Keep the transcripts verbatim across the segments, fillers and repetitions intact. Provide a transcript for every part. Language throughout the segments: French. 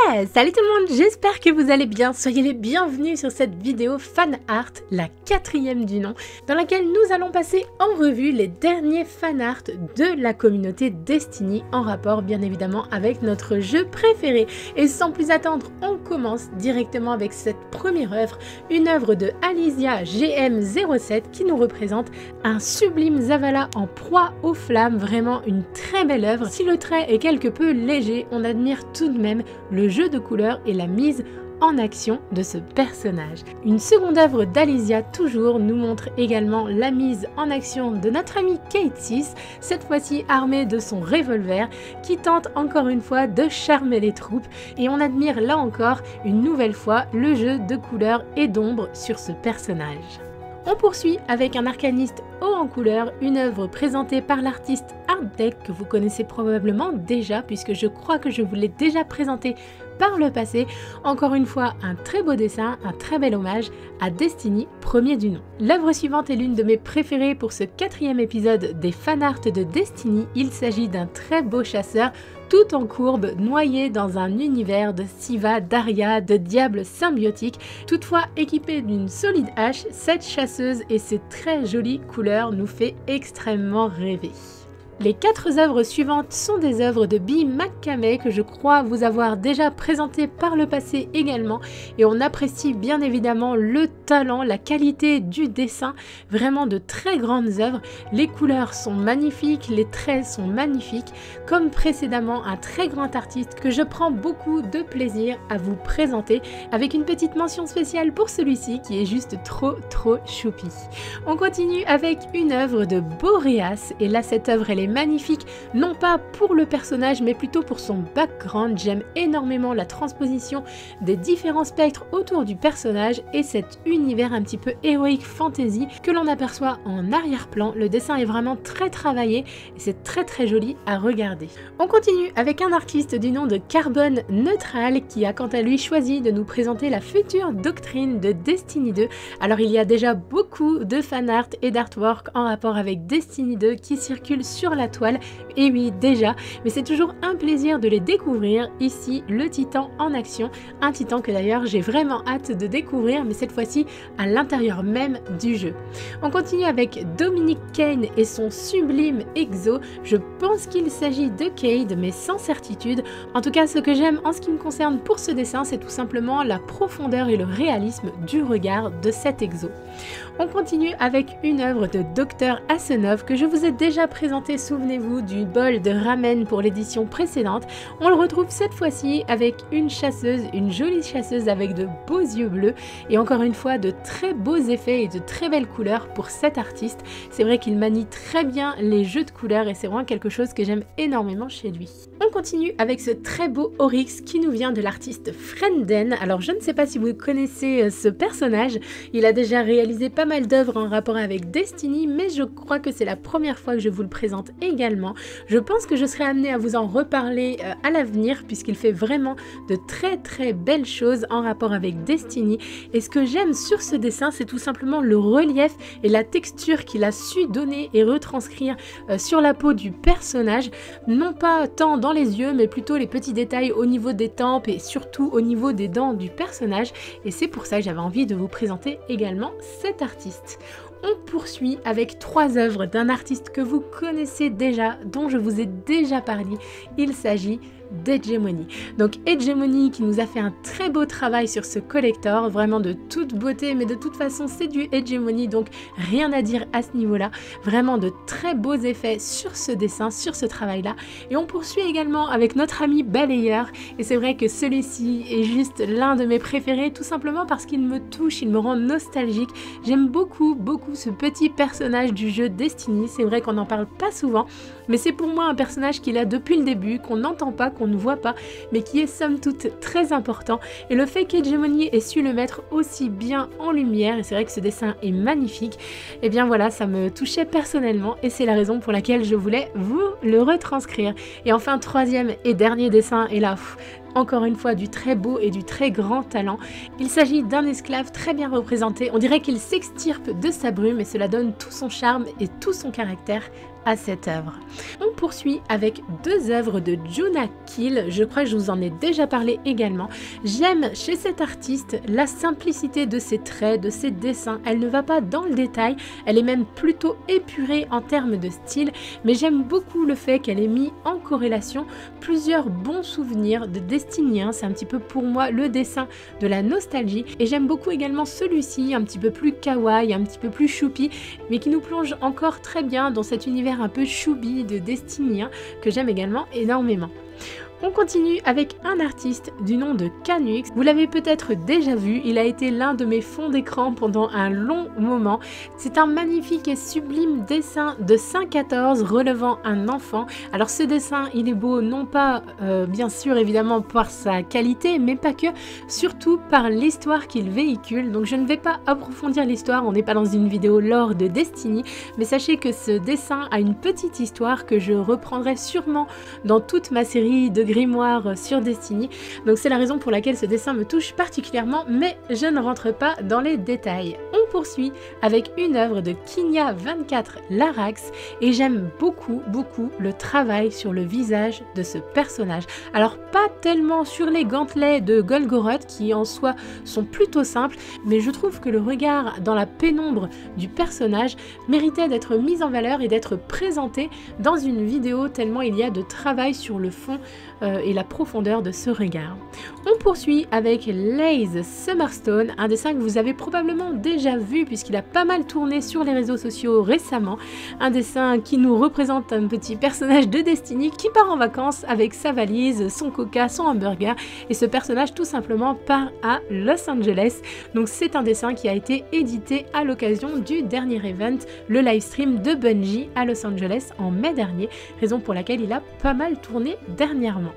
Yeah! Salut tout le monde, j'espère que vous allez bien. Soyez les bienvenus sur cette vidéo fan art, la quatrième du nom, dans laquelle nous allons passer en revue les derniers fan art de la communauté Destiny, en rapport bien évidemment avec notre jeu préféré. Et sans plus attendre, on commence directement avec cette première œuvre, une œuvre de Alicia G M zéro sept qui nous représente un sublime Zavala en proie aux flammes, vraiment une très belle œuvre. Si le trait est quelque peu léger, on admire tout de même le jeu de couleurs et la mise en action de ce personnage. Une seconde œuvre d'Alicia toujours nous montre également la mise en action de notre ami Cayde six, cette fois-ci armé de son revolver qui tente encore une fois de charmer les troupes, et on admire là encore une nouvelle fois le jeu de couleurs et d'ombre sur ce personnage. On poursuit avec un arcaniste haut en couleur, une œuvre présentée par l'artiste Artdeck que vous connaissez probablement déjà puisque je crois que je vous l'ai déjà présenté par le passé. Encore une fois, un très beau dessin, un très bel hommage à Destiny, premier du nom. L'œuvre suivante est l'une de mes préférées pour ce quatrième épisode des fanarts de Destiny. Il s'agit d'un très beau chasseur tout en courbe, noyé dans un univers de Siva, d'Aria, de diables symbiotiques. Toutefois, équipé d'une solide hache, cette chasseuse et ses très jolies couleurs nous fait extrêmement rêver. Les quatre œuvres suivantes sont des œuvres de Bee McCamey que je crois vous avoir déjà présentées par le passé également, et on apprécie bien évidemment le talent, la qualité du dessin, vraiment de très grandes œuvres. Les couleurs sont magnifiques, les traits sont magnifiques, comme précédemment un très grand artiste que je prends beaucoup de plaisir à vous présenter, avec une petite mention spéciale pour celui-ci qui est juste trop trop choupi. On continue avec une œuvre de Boreas, et là cette œuvre elle est magnifique, non pas pour le personnage mais plutôt pour son background. J'aime énormément la transposition des différents spectres autour du personnage et cet univers un petit peu héroïque fantasy que l'on aperçoit en arrière-plan. Le dessin est vraiment très travaillé et c'est très très joli à regarder. On continue avec un artiste du nom de Carbone Neutral qui a quant à lui choisi de nous présenter la future doctrine de Destiny deux. Alors il y a déjà beaucoup de fanart et d'artwork en rapport avec Destiny deux qui circulent sur la toile, et oui déjà, mais c'est toujours un plaisir de les découvrir. Ici le titan en action, un titan que d'ailleurs j'ai vraiment hâte de découvrir, mais cette fois-ci à l'intérieur même du jeu. On continue avec Dominic Kane et son sublime exo. Je pense qu'il s'agit de Cayde mais sans certitude. En tout cas, ce que j'aime en ce qui me concerne pour ce dessin, c'est tout simplement la profondeur et le réalisme du regard de cet exo. On continue avec une œuvre de Docteur Asenov que je vous ai déjà présenté, souvenez-vous du bol de ramen pour l'édition précédente. On le retrouve cette fois-ci avec une chasseuse, une jolie chasseuse avec de beaux yeux bleus et encore une fois de très beaux effets et de très belles couleurs pour cet artiste. C'est vrai qu'il manie très bien les jeux de couleurs et c'est vraiment quelque chose que j'aime énormément chez lui. On continue avec ce très beau Oryx qui nous vient de l'artiste Frenden. Alors je ne sais pas si vous connaissez ce personnage, il a déjà réalisé pas mal d'œuvres en rapport avec Destiny, mais je crois que c'est la première fois que je vous le présente également. Je pense que je serai amenée à vous en reparler euh, à l'avenir puisqu'il fait vraiment de très très belles choses en rapport avec Destiny, et ce que j'aime sur ce dessin c'est tout simplement le relief et la texture qu'il a su donner et retranscrire euh, sur la peau du personnage, non pas tant dans les yeux mais plutôt les petits détails au niveau des tempes et surtout au niveau des dents du personnage, et c'est pour ça que j'avais envie de vous présenter également cet artiste. On poursuit avec trois œuvres d'un artiste que vous connaissez déjà, dont je vous ai déjà parlé. Il s'agit d'Hegemony. Donc Hegemony qui nous a fait un très beau travail sur ce collector, vraiment de toute beauté, mais de toute façon c'est du Hegemony, donc rien à dire à ce niveau-là. Vraiment de très beaux effets sur ce dessin, sur ce travail-là. Et on poursuit également avec notre ami Balayeur, et c'est vrai que celui-ci est juste l'un de mes préférés, tout simplement parce qu'il me touche, il me rend nostalgique. J'aime beaucoup, beaucoup ce petit personnage du jeu Destiny. C'est vrai qu'on n'en parle pas souvent, mais c'est pour moi un personnage qu'il a depuis le début, qu'on n'entend pas, qu'on ne voit pas, mais qui est somme toute très important, et le fait qu'Hegemony ait su le mettre aussi bien en lumière, et c'est vrai que ce dessin est magnifique, et bien voilà, ça me touchait personnellement et c'est la raison pour laquelle je voulais vous le retranscrire. Et enfin, troisième et dernier dessin, et là pff, encore une fois du très beau et du très grand talent. Il s'agit d'un esclave très bien représenté, on dirait qu'il s'extirpe de sa brume et cela donne tout son charme et tout son caractère à cette œuvre. On poursuit avec deux œuvres de Junna Kiel, je crois que je vous en ai déjà parlé également. J'aime chez cette artiste la simplicité de ses traits, de ses dessins, elle ne va pas dans le détail, elle est même plutôt épurée en termes de style, mais j'aime beaucoup le fait qu'elle ait mis en corrélation plusieurs bons souvenirs de Destiny, c'est un petit peu pour moi le dessin de la nostalgie, et j'aime beaucoup également celui-ci, un petit peu plus kawaii, un petit peu plus choupi, mais qui nous plonge encore très bien dans cet univers un peu choubi de Destiny que j'aime également énormément. On continue avec un artiste du nom de Canux. Vous l'avez peut-être déjà vu, il a été l'un de mes fonds d'écran pendant un long moment. C'est un magnifique et sublime dessin de cinq quatorze relevant un enfant. Alors ce dessin, il est beau non pas euh, bien sûr évidemment par sa qualité, mais pas que, surtout par l'histoire qu'il véhicule. Donc je ne vais pas approfondir l'histoire, on n'est pas dans une vidéo lore de Destiny, mais sachez que ce dessin a une petite histoire que je reprendrai sûrement dans toute ma série de grimoire sur Destiny, donc c'est la raison pour laquelle ce dessin me touche particulièrement, mais je ne rentre pas dans les détails. On poursuit avec une œuvre de Kinya vingt-quatre Larax et j'aime beaucoup beaucoup le travail sur le visage de ce personnage. Alors pas tellement sur les gantelets de Golgoroth qui en soi sont plutôt simples, mais je trouve que le regard dans la pénombre du personnage méritait d'être mis en valeur et d'être présenté dans une vidéo tellement il y a de travail sur le fond Euh, et la profondeur de ce regard. On poursuit avec Laze Summerstone, un dessin que vous avez probablement déjà vu puisqu'il a pas mal tourné sur les réseaux sociaux récemment. Un dessin qui nous représente un petit personnage de Destiny qui part en vacances avec sa valise, son coca, son hamburger, et ce personnage tout simplement part à Los Angeles. Donc c'est un dessin qui a été édité à l'occasion du dernier event, le livestream de Bungie à Los Angeles en mai dernier, raison pour laquelle il a pas mal tourné dernièrement.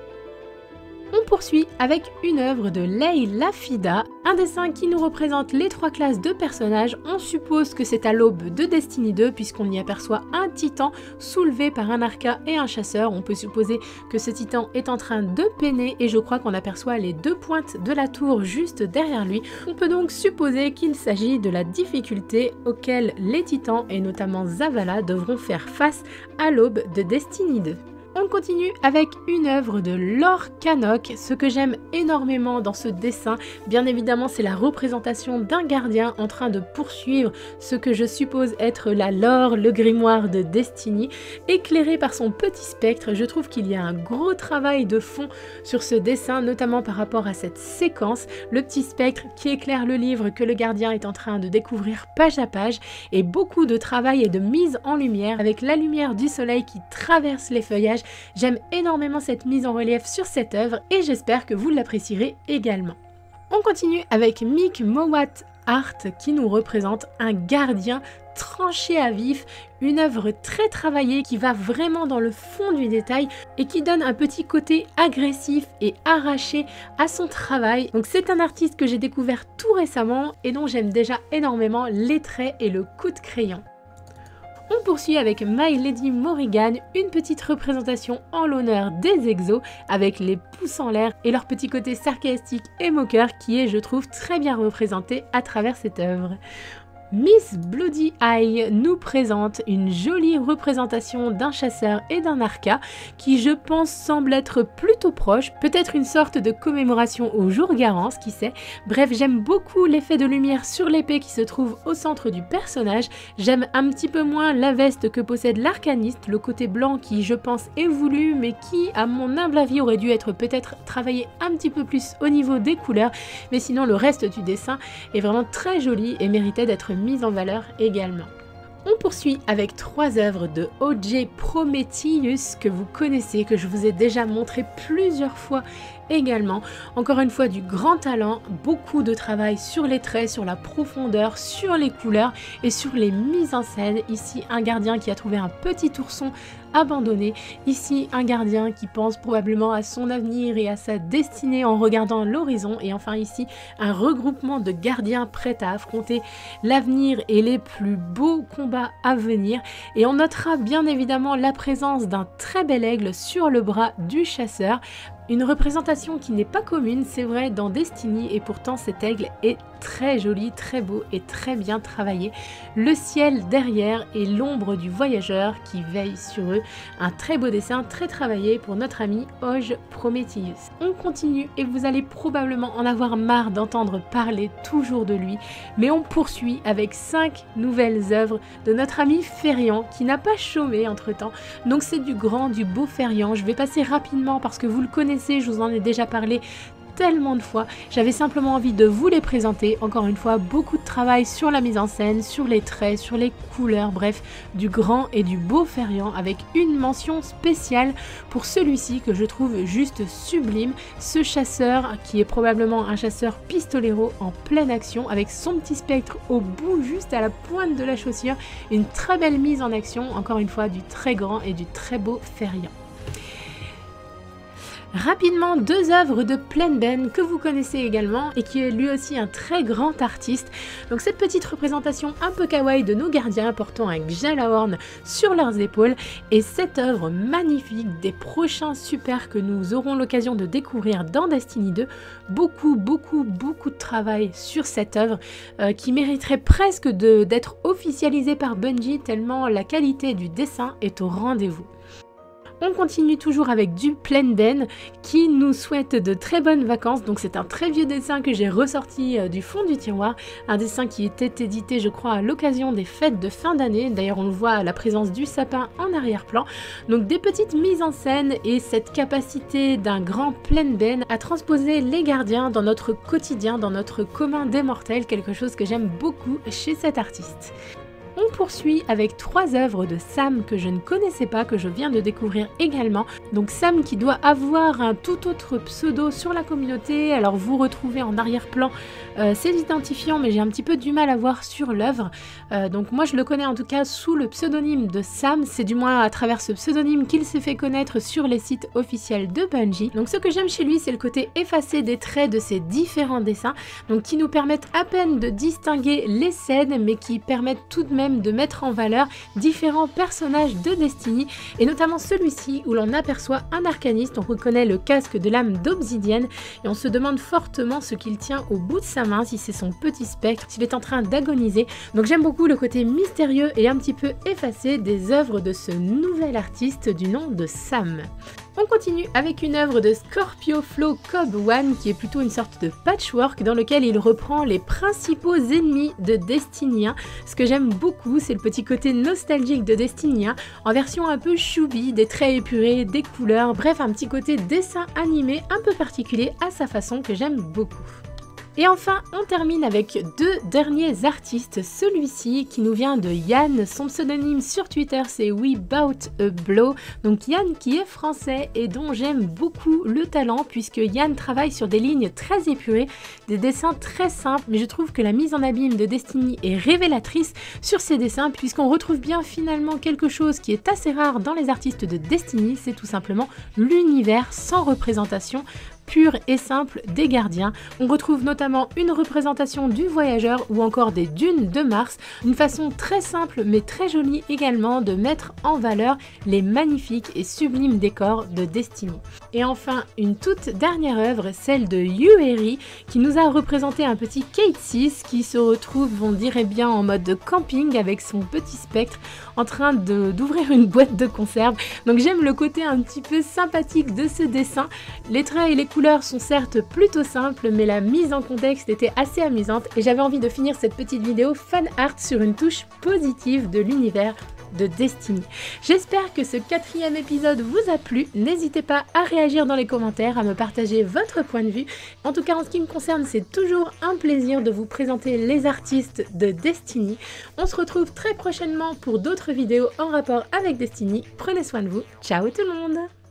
On poursuit avec une œuvre de Lei Lafida, un dessin qui nous représente les trois classes de personnages. On suppose que c'est à l'aube de Destiny deux puisqu'on y aperçoit un titan soulevé par un arca et un chasseur. On peut supposer que ce titan est en train de peiner et je crois qu'on aperçoit les deux pointes de la tour juste derrière lui. On peut donc supposer qu'il s'agit de la difficulté auquel les titans et notamment Zavala devront faire face à l'aube de Destiny deux. On continue avec une œuvre de Laure Cannock. Ce que j'aime énormément dans ce dessin, bien évidemment, c'est la représentation d'un gardien en train de poursuivre ce que je suppose être la lore, le grimoire de Destiny. Éclairé par son petit spectre, je trouve qu'il y a un gros travail de fond sur ce dessin, notamment par rapport à cette séquence, le petit spectre qui éclaire le livre que le gardien est en train de découvrir page à page, et beaucoup de travail et de mise en lumière avec la lumière du soleil qui traverse les feuillages. J'aime énormément cette mise en relief sur cette œuvre et j'espère que vous l'apprécierez également. On continue avec Mick Mowat Art qui nous représente un gardien tranché à vif, une œuvre très travaillée qui va vraiment dans le fond du détail et qui donne un petit côté agressif et arraché à son travail. Donc c'est un artiste que j'ai découvert tout récemment et dont j'aime déjà énormément les traits et le coup de crayon. On poursuit avec My Lady Morrigan, une petite représentation en l'honneur des exos avec les pouces en l'air et leur petit côté sarcastique et moqueur qui est, je trouve, très bien représenté à travers cette œuvre. Miss Bloody Eye nous présente une jolie représentation d'un chasseur et d'un arca qui je pense semble être plutôt proche, peut-être une sorte de commémoration au jour Garance, qui sait. Bref, j'aime beaucoup l'effet de lumière sur l'épée qui se trouve au centre du personnage, j'aime un petit peu moins la veste que possède l'arcaniste, le côté blanc qui je pense est voulu mais qui à mon humble avis aurait dû être peut-être travaillé un petit peu plus au niveau des couleurs, mais sinon le reste du dessin est vraiment très joli et méritait d'être mise en valeur également. On poursuit avec trois œuvres de O J Prometheus que vous connaissez, que je vous ai déjà montré plusieurs fois également. Encore une fois du grand talent, beaucoup de travail sur les traits, sur la profondeur, sur les couleurs et sur les mises en scène. Ici un gardien qui a trouvé un petit ourson abandonné, ici un gardien qui pense probablement à son avenir et à sa destinée en regardant l'horizon, et enfin ici un regroupement de gardiens prêts à affronter l'avenir et les plus beaux combats à venir. Et on notera bien évidemment la présence d'un très bel aigle sur le bras du chasseur. Une représentation qui n'est pas commune, c'est vrai, dans Destiny, et pourtant cet aigle est très joli, très beau et très bien travaillé. Le ciel derrière et l'ombre du voyageur qui veille sur eux. Un très beau dessin, très travaillé pour notre ami Hoge Prometheus. On continue et vous allez probablement en avoir marre d'entendre parler toujours de lui, mais on poursuit avec cinq nouvelles œuvres de notre ami Ferian qui n'a pas chômé entre temps. Donc c'est du grand, du beau Ferian. Je vais passer rapidement parce que vous le connaissez, je vous en ai déjà parlé tellement de fois. J'avais simplement envie de vous les présenter. Encore une fois, beaucoup de travail sur la mise en scène, sur les traits, sur les couleurs, bref, du grand et du beau Ferian avec une mention spéciale pour celui-ci que je trouve juste sublime. Ce chasseur qui est probablement un chasseur pistolero en pleine action avec son petit spectre au bout, juste à la pointe de la chaussure. Une très belle mise en action, encore une fois, du très grand et du très beau Ferian. Rapidement, deux œuvres de Plenben que vous connaissez également et qui est lui aussi un très grand artiste. Donc cette petite représentation un peu kawaii de nos gardiens portant un Gjallarhorn sur leurs épaules et cette œuvre magnifique des prochains super que nous aurons l'occasion de découvrir dans Destiny deux. Beaucoup, beaucoup, beaucoup de travail sur cette œuvre euh, qui mériterait presque d'être officialisée par Bungie tellement la qualité du dessin est au rendez-vous. On continue toujours avec du Plenben qui nous souhaite de très bonnes vacances. Donc c'est un très vieux dessin que j'ai ressorti euh, du fond du tiroir. Un dessin qui était édité je crois à l'occasion des fêtes de fin d'année. D'ailleurs on le voit à la présence du sapin en arrière-plan. Donc des petites mises en scène et cette capacité d'un grand Plenben à transposer les gardiens dans notre quotidien, dans notre commun des mortels. Quelque chose que j'aime beaucoup chez cet artiste. On poursuit avec trois œuvres de Sam que je ne connaissais pas, que je viens de découvrir également. Donc Sam qui doit avoir un tout autre pseudo sur la communauté. Alors vous retrouvez en arrière-plan euh, ses identifiants, mais j'ai un petit peu du mal à voir sur l'œuvre. Euh, donc moi je le connais en tout cas sous le pseudonyme de Sam. C'est du moins à travers ce pseudonyme qu'il s'est fait connaître sur les sites officiels de Bungie. Donc ce que j'aime chez lui, c'est le côté effacé des traits de ses différents dessins, donc qui nous permettent à peine de distinguer les scènes, mais qui permettent tout de même de mettre en valeur différents personnages de Destiny et notamment celui-ci où l'on aperçoit un arcaniste. On reconnaît le casque de l'âme d'obsidienne et on se demande fortement ce qu'il tient au bout de sa main, si c'est son petit spectre, s'il est en train d'agoniser. Donc j'aime beaucoup le côté mystérieux et un petit peu effacé des œuvres de ce nouvel artiste du nom de Sam. On continue avec une œuvre de Scorpio Flow Cobb One qui est plutôt une sorte de patchwork dans lequel il reprend les principaux ennemis de Destiny un. Ce que j'aime beaucoup, c'est le petit côté nostalgique de Destiny un en version un peu choubi, des traits épurés, des couleurs, bref un petit côté dessin animé un peu particulier à sa façon que j'aime beaucoup. Et enfin, on termine avec deux derniers artistes, celui-ci qui nous vient de Yann, son pseudonyme sur Twitter c'est Webout a Blow, donc Yann qui est français et dont j'aime beaucoup le talent puisque Yann travaille sur des lignes très épurées, des dessins très simples, mais je trouve que la mise en abîme de Destiny est révélatrice sur ces dessins puisqu'on retrouve bien finalement quelque chose qui est assez rare dans les artistes de Destiny, c'est tout simplement l'univers sans représentation pure et simple des gardiens. On retrouve notamment une représentation du voyageur ou encore des dunes de Mars, une façon très simple mais très jolie également de mettre en valeur les magnifiques et sublimes décors de Destiny. Et enfin, une toute dernière œuvre, celle de Yueri, qui nous a représenté un petit Cayde six qui se retrouve, on dirait bien, en mode camping avec son petit spectre en train d'ouvrir une boîte de conserve. Donc j'aime le côté un petit peu sympathique de ce dessin. Les traits et les couleurs sont certes plutôt simples, mais la mise en contexte était assez amusante et j'avais envie de finir cette petite vidéo fan art sur une touche positive de l'univers de Destiny. J'espère que ce quatrième épisode vous a plu. N'hésitez pas à réagir dans les commentaires, à me partager votre point de vue. En tout cas, en ce qui me concerne, c'est toujours un plaisir de vous présenter les artistes de Destiny. On se retrouve très prochainement pour d'autres vidéos en rapport avec Destiny. Prenez soin de vous. Ciao tout le monde!